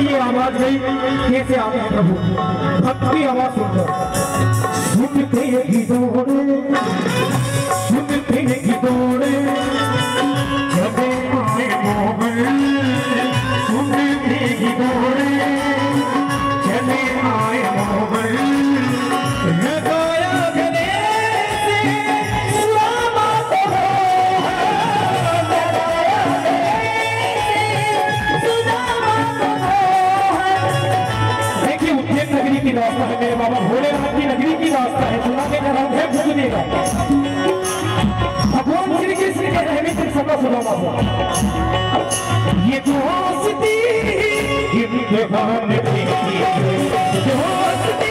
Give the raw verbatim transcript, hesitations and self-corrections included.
ये आवाज गई कैसे आते हैं प्रभु, भक्त की आवाज सुनकर। सुनते ही दौड़े सुनते ही दौड़े जब आए मोहन, सुनते ही दौड़े चले आए मोहन। लगाया गले से सुदामा को नगरी की रास्ता है मेरे बाबा भोलेनाथ की नगरी की रास्ता है। सुना के नाम है भूलने का भगवान श्री कृष्ण के रहने से सदा सुदामा को ये दोस्ती इम्तिहान देखिए दोस्ती